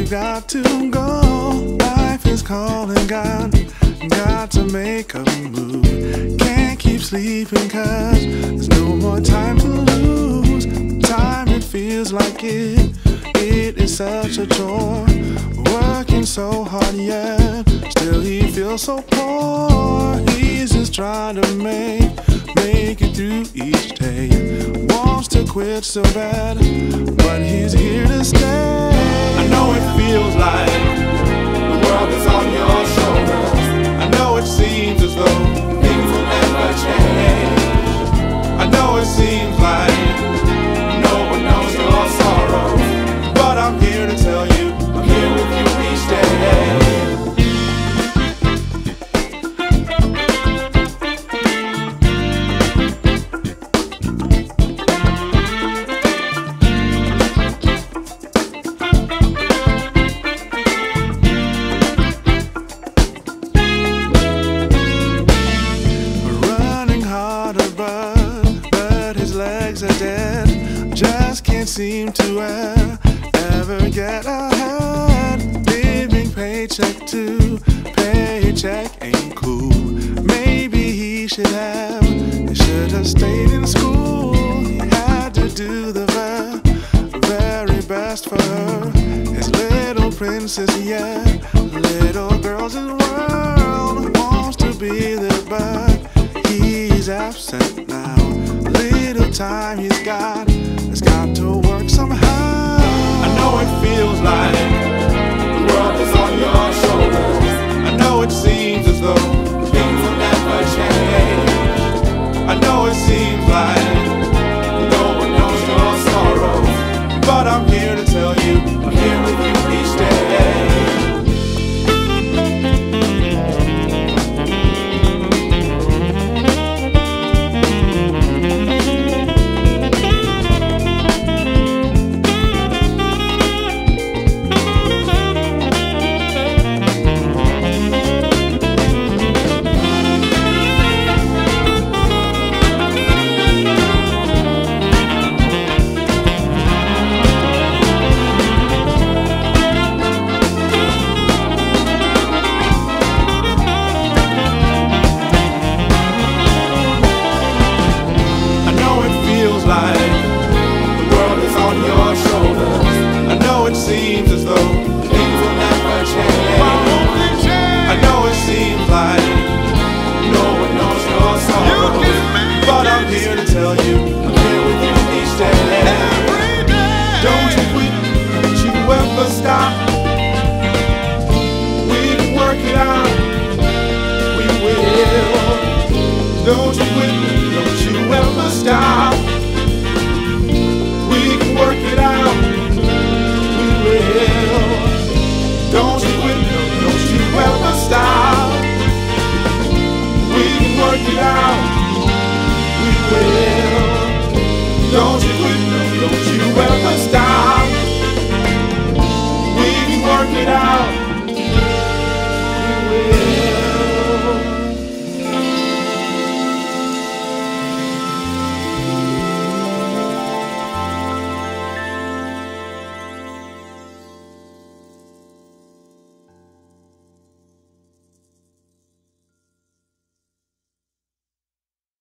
got to go. Life is calling, got to make a move. Can't keep sleeping 'cause there's no more time to lose. Time, it feels like it is such a chore. Working so hard, yet still he feels so poor. He's just trying to make it through each day. Wants to quit so bad, but he's here to stay. I know it feels like the world is on your shoulders. I know it seems as though things will never change. I know it seems like no one knows your sorrow, but I'm here to tell you, I'm here with you each day. Legs are dead, just can't seem to ever get ahead. Living paycheck to paycheck ain't cool. Maybe he should have stayed in school. He had to do the very best for her, his little princess, yeah. Little girl's his world, wants to be there, but he's absent now. Little time he's got